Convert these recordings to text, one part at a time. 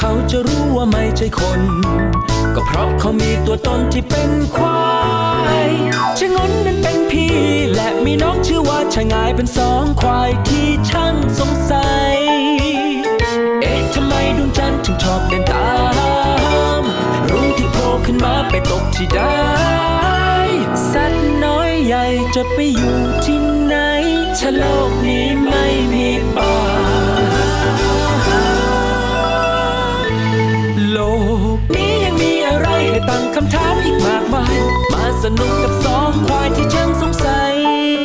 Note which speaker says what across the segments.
Speaker 1: เขาจะรู้ว่าไม่ใช่คนก็เพราะเขามีตัวตนที่เป็นควายชะงนนั้นเป็นพี่และมีน้องชื่อว่าชะงายเป็นสองควายที่ช่างสงสัยเอ๊ะทำไมดวงจันทร์ถึงชอบเดินตามรุ่งที่โผล่ขึ้นมาไปตกที่ใดสัตว์น้อยใหญ่จะไปอยู่ที่ไหนถ้าโลกนี้ไม่มีป่าโลกนี้ยังมีอะไรให้ตั้งคำถามอีกมากมายมาสนุกกับสองควายที่ช่างสงสัย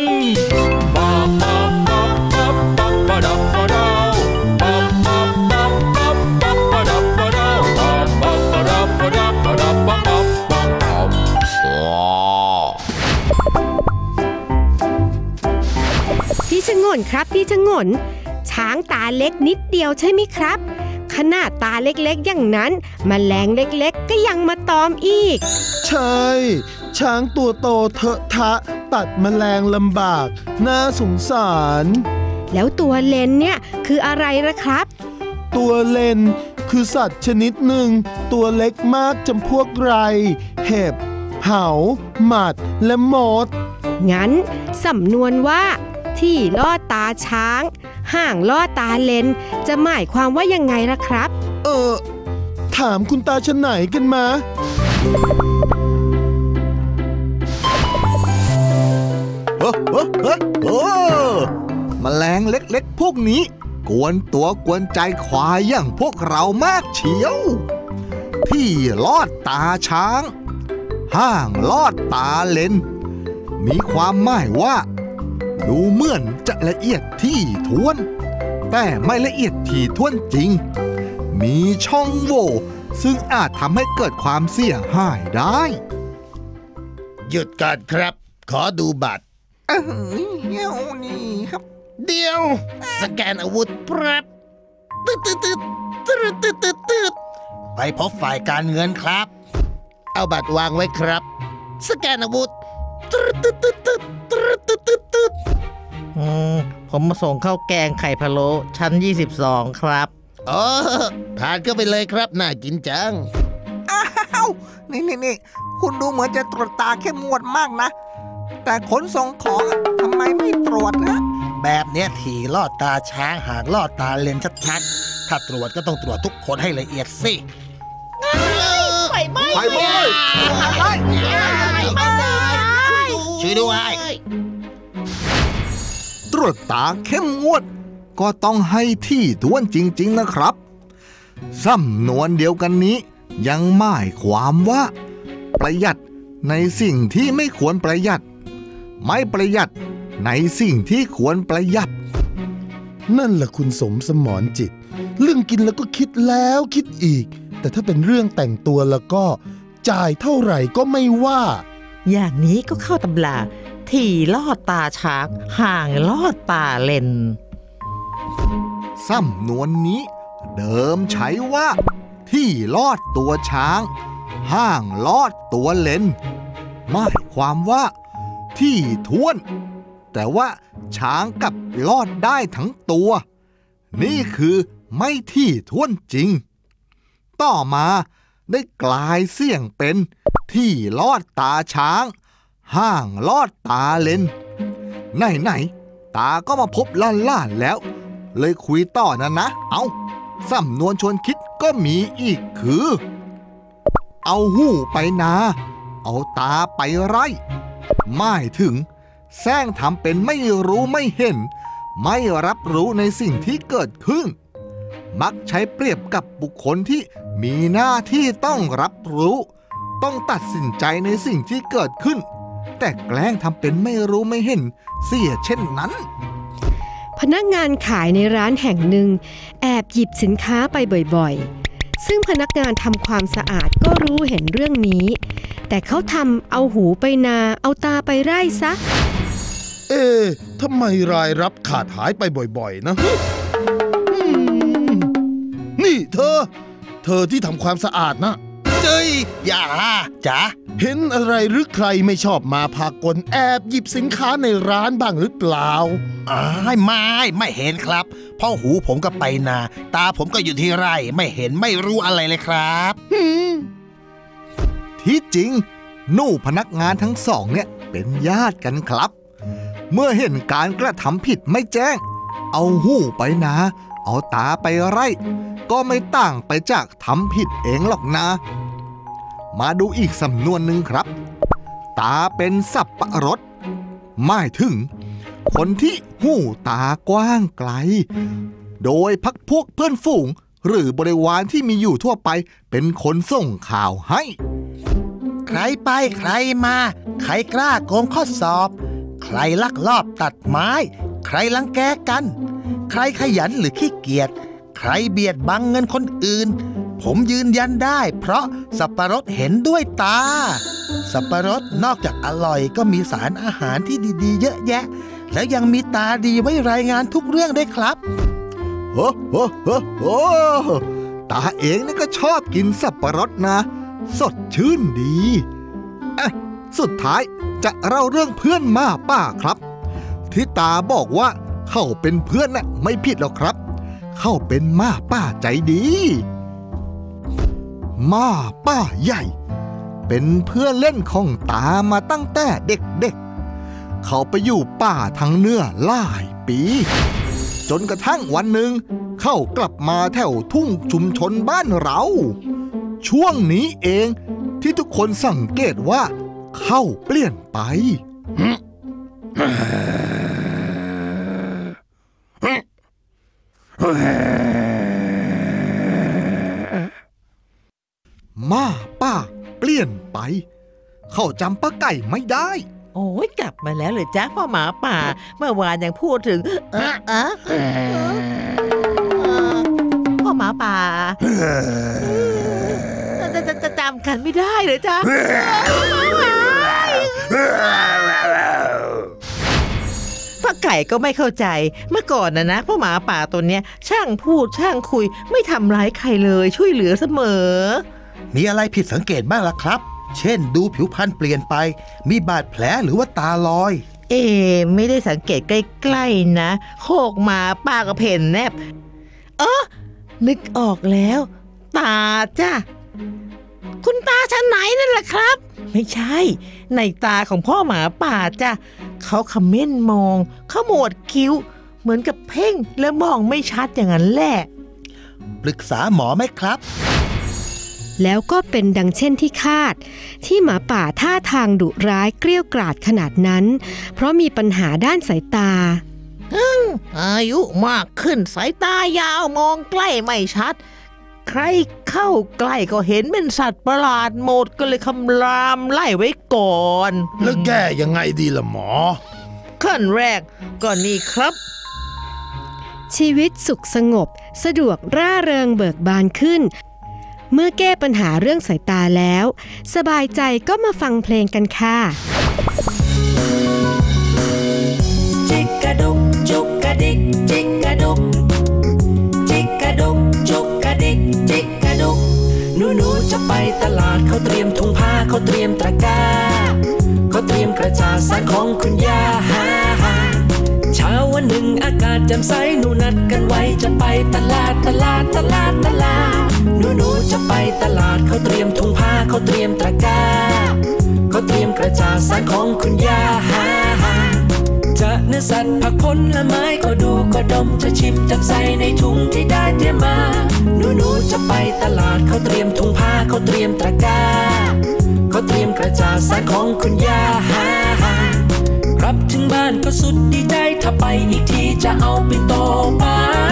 Speaker 2: พี่ชงนครับพี่ชงนช้างตาเล็กนิดเดียวใช่ไหมครับขนาดตาเล็กๆอย่างนั้นแมลงเล็กๆก็ยังมาตอมอีก
Speaker 3: ใช่ช้างตัวโตเถอะทะตัดแมลงลำบากน่าสงสาร
Speaker 2: แล้วตัวเลนเนี่ยคืออะไรล่ะครับ
Speaker 3: ตัวเลนคือสัตว์ชนิดหนึ่งตัวเล็กมากจำพวกไรเห็บเหาหมัดและมด
Speaker 2: งั้นสำนวนว่าที่ลอดตาช้างห่างลอดตาเลนจะหมายความว่ายังไงล่ะครับ
Speaker 3: ถามคุณตาชะไหนกันมา
Speaker 4: แมลงเล็กๆพวกนี้กวนตัวกวนใจควายอย่างพวกเรามากเชียวที่ลอดตาช้างห่างลอดตาเลนมีความหมายว่าดูเหมือนจะละเอียดถี่ถ้วนแต่ไม่ละเอียดถี่ถ้วนจริงมีช่องโหว่ซึ่งอาจทำให้เกิดความเสียหายได้
Speaker 5: หยุดก่อนครับขอดูบัตร
Speaker 4: นี่ครับ
Speaker 5: เดี๋ยวสแกนอาวุธปรับตืดไปพบฝ่ายการเงินครับเอาบัตรวางไว้ครับสแกนอาวุธ
Speaker 6: ผมมาส่งข้าวแกงไข่พะโล้ชั้น22ครับ
Speaker 5: ผ่านก็ไปเลยครับน่ากินจัง
Speaker 4: อ้าวนี่คุณดูเหมือนจะตรวจตาเข้มงวดมากนะแต่ขนส่งของทำไมไม่ตรวจนะ
Speaker 5: แบบเนี้ยถี่ลอดตาช้างหากลอดตาเลนชัดๆถ้าตรวจก็ต้องตรวจทุกคนให้ละเอียดสิ
Speaker 4: ไฟไหม้
Speaker 5: ช่วยด้วย
Speaker 4: ตรวจตาเข้มงวดก็ต้องให้ที่ถ้วนจริงๆนะครับสำนวนเดียวกันนี้ยังหมายความว่าประหยัดในสิ่งที่ไม่ควรประหยัดไม่ประหยัดในสิ่งที่ควรประหยัด
Speaker 3: นั่นแหละคุณสมสมรจิตเรื่องกินแล้วก็คิดแล้วคิดอีกแต่ถ้าเป็นเรื่องแต่งตัวแล้วก็จ่ายเท่าไหร่ก็ไม่ว่า
Speaker 6: อย่างนี้ก็เข้าตำราที่ลอดตาช้างห่างลอดตาเลน
Speaker 4: สำนวนนี้เดิมใช้ว่าที่ลอดตัวช้างห่างลอดตัวเลนหมายความว่าที่ท้วนแต่ว่าช้างกับลอดได้ทั้งตัวนี่คือไม่ที่ท้วนจริงต่อมาได้กลายเสี่ยงเป็นที่ลอดตาช้างห่างลอดตาเลนไหนตาก็มาพบล้านแล้วเลยคุยต่อนะเอาสำนวนชวนคิดก็มีอีกคือเอาหูไปนาเอาตาไปไร่หมายถึงแซงทำเป็นไม่รู้ไม่เห็นไม่รับรู้ในสิ่งที่เกิดขึ้นมักใช้เปรียบกับบุคคลที่มีหน้าที่ต้องรับรู้ต้องตัดสินใจในสิ่งที่เกิดขึ้นแต่แกล้งทำเป็นไม่รู้ไม่เห็นเสียเช่นนั้น
Speaker 2: พนักงานขายในร้านแห่งหนึ่งแอบหยิบสินค้าไปบ่อยๆซึ่งพนักงานทำความสะอาดก็รู้เห็นเรื่องนี้แต่เขาทำเอาหูไปนาเอาตาไปไร่ซะ
Speaker 3: ทำไมรายรับขาดหายไปบ่อยๆนะนี่เธอที่ทำความสะอาดนะ
Speaker 5: เจ้ยอย่าจ๋า
Speaker 3: เห็นอะไรหรือใครไม่ชอบมาพากลแอบหยิบสินค้าในร้านบ้างหรือเปล่า
Speaker 5: ไม่เห็นครับเพราะหูผมก็ไปนาตาผมก็อยู่ที่ไร่ไม่เห็นไม่รู้อะไรเลยครับ
Speaker 4: ที่จริงหนูพนักงานทั้งสองเนี่ยเป็นญาติกันครับเมื่อเห็นการกระทำผิดไม่แจ้งเอาหูไปนาเอาตาไปไร่ก็ไม่ต่างไปจากทำผิดเองหรอกนะมาดูอีกสำนวนหนึ่งครับตาเป็นสับปะรดหมายถึงคนที่หูตากว้างไกลโดยพรรคพวกเพื่อนฝูงหรือบริวารที่มีอยู่ทั่วไปเป็นคนส่งข่าวให้
Speaker 5: ใครไปใครมาใครกล้าโกงข้อสอบใครลักลอบตัดไม้ใครรังแกกันใครขยันหรือขี้เกียจใครเบียดบังเงินคนอื่นผมยืนยันได้เพราะสับปะรดเห็นด้วยตาสับปะรดนอกจากอร่อยก็มีสารอาหารที่ดีๆเยอะแยะแล้วยังมีตาดีไว้รายงานทุกเรื่องได้ครับ
Speaker 4: โอ้ตาเองนี่ก็ชอบกินสับปะรดนะสดชื่นดีสุดท้ายจะเล่าเรื่องเพื่อนม่าป้าครับที่ตาบอกว่าเขาเป็นเพื่อนน่ะไม่ผิดหรอกครับเขาเป็นม่าป้าใจดีม่าป้าใหญ่เป็นเพื่อนเล่นของตามาตั้งแต่เด็กๆเขาไปอยู่ป่าทางเหนือหลายปีจนกระทั่งวันหนึ่งเข้ากลับมาแถวทุ่งชุมชนบ้านเราช่วงนี้เองที่ทุกคนสังเกตว่าเข้าเปลี่ยนไปม่าป้าเปลี่ยนไปเขาจำป้าไก่ไม่ได้
Speaker 6: โอ้ยกลับมาแล้วเหรอจ๊ะพ่อหมาป่าเมื่อวานยังพูดถึงพ่อหมาป่าจะจำกันไม่ได้เลยจ๊ะป้าไก่ก็ไม่เข้าใจเมื่อก่อนนะพ่อหมาป่าตัวเนี้ยช่างพูดช่างคุยไม่ทำร้ายใครเลยช่วยเหลือเสมอ
Speaker 5: มีอะไรผิดสังเกตบ้างล่ะครับเช่นดูผิวพรรณเปลี่ยนไปมีบาดแผลหรือว่าตาลอย
Speaker 6: ไม่ได้สังเกตใกล้ๆนะโคกมาป้าก็เพ่นแนบนึกออกแล้วตาจ้ะคุณตาชั้นไหนนั่นแหละครับไม่ใช่ในตาของพ่อหมาป่าจ้ะเขาขม้นมองเขาหมวดคิ้วเหมือนกับเพ่งแล้วมองไม่ชัดอย่างนั้นแหละ
Speaker 5: ปรึกษาหมอไหมครับ
Speaker 2: แล้วก็เป็นดังเช่นที่คาดที่หมาป่าท่าทางดุร้ายเกรี้ยวกราดขนาดนั้นเพราะมีปัญหาด้านสายตา
Speaker 6: อายุมากขึ้นสายตายาวมองใกล้ไม่ชัดใครเข้าใกล้ก็เห็นเป็นสัตว์ประหลาดหมดก็เลยคำรามไล่ไว้ก่อน
Speaker 3: แล้วแก้ยังไงดีล่ะหมอ
Speaker 6: ขั้นแรกก็นี่ครับ
Speaker 2: ชีวิตสุขสงบสะดวกร่าเริงเบิกบานขึ้นเมื่อแก้ปัญหาเรื่องสายตาแล้วสบายใจก็มาฟังเพลงกันค่ะ
Speaker 1: จิกกะดุกจุกกะดิกจิกกะดุกจิกกะดุกจุกกะดิกจิกกะดุกหนูจะไปตลาดเขาเตรียมถุงผ้าเขาเตรียมตะกร้าเขาเตรียมกระจาดสารของคุณย่าเช้าวันหนึ่งอากาศแจ่มใสหนูนัดกันไว้จะไปตลาดหนูจะไปตลาดเขาเตรียมถุงผ้าเขาเตรียมตะกร้าเขาเตรียมกระจาดสารของคุณย่าจะเนื้อสัตว์ผักผลไม้ก็ดูก็ดมจะชิมจับใส่ในถุงที่ได้เตรียมมาหนูจะไปตลาดเขาเตรียมถุงผ้าเขาเตรียมตะกร้าเขาเตรียมกระจาดสารของคุณย่ากลับถึงบ้านก็สุดดีใจถ้าไปอีกทีจะเอาปิ่นโตไป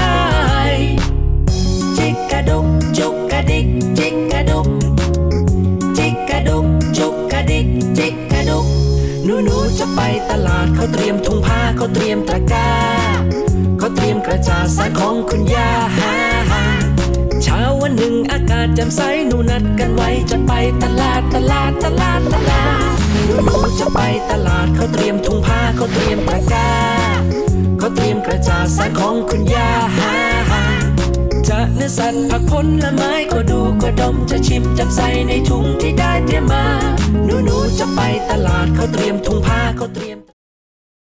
Speaker 1: จิกกะดุกจุกกะดิกจิกกะดุกจิกกะดุกจุกกะดิกจิกกะดุกหนูจะไปตลาดเขาเตรียมถุงผ้าเขาเตรียมตะกร้าเขาเตรียมกระจาดสารของคุณย่าเช้าวันหนึ่งอากาศแจ่มใสหนูนัดกันไว้จะไปตลาดหนูจะไปตลาดเขาเตรียมถุงผ้าเขาเตรียมตะกร้าเขาเตรียมกระจาดสารของคุณย่าจะเนื้นื้อสัตว์ผักผลไม้ก็ดูก็ดมจะชิมจับใส่ในถุงที่ได้เตรียมมาหนูจะไปตลาดเขาเตรียมถุงผ้าเขาเตรียม